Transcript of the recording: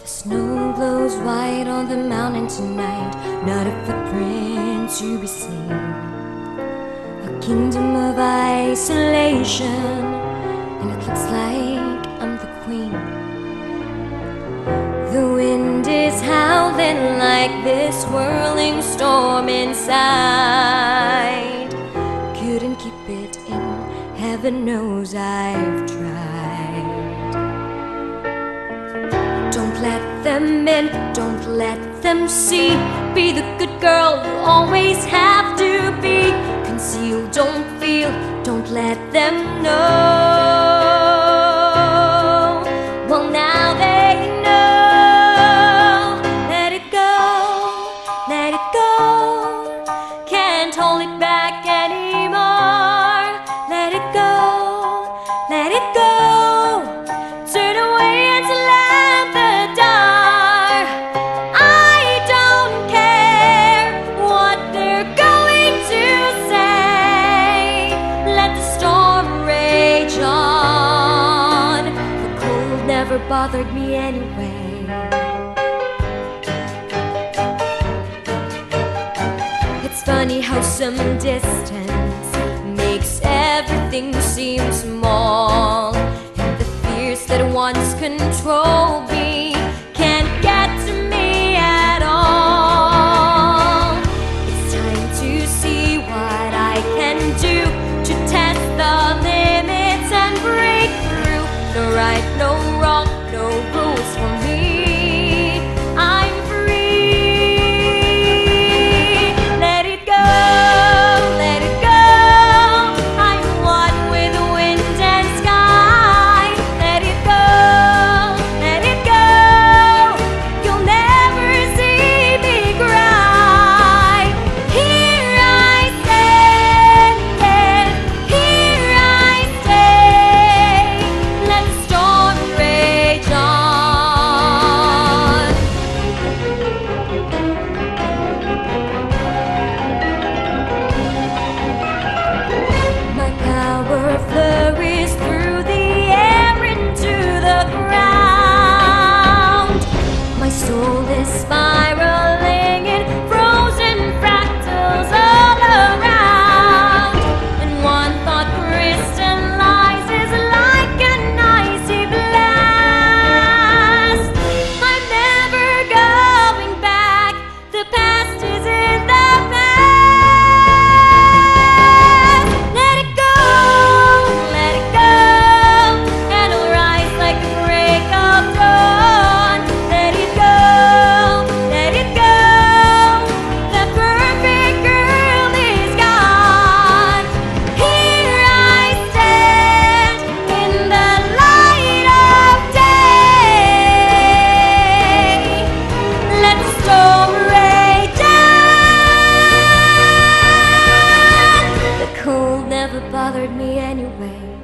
The snow glows white on the mountain tonight, not a footprint to be seen. A kingdom of isolation, and it looks like I'm the queen. The wind is howling like this whirling storm inside. Couldn't keep it in, heaven knows I've tried. Don't let them in, don't let them see. Be the good girl you always have to be. Conceal, don't feel, don't let them know. Well, now they know. Let it go, let it go. Can't hold it back anymore. Let it go, let it go. Turn away and let the dark. I don't care what they're going to say. Let the storm rage on. The cold never bothered me anyway. It's funny how some distance makes everything seem small, and the fears that once controlled me can't get to me at all. It's time to see what I can do to test the limits and break through. No right, no wrong, no rules for me. I'm free. Let it go, let it go. I'm one with the wind and sky. Let it go, let it go. You'll never see me cry. Here I stand, here I stay. Let the storm rage on. My power flurries through the air into the ground. My soul is spiraling in frozen fractals all around. And one thought crystallizes like an icy blast. I'm never going back. The past is in the past. Let it go, and I'll rise like the break of dawn. Let it go, let it go. The perfect girl is gone. Here I stand in the light of day. Let the storm rage on. The cold never bothered me anyway.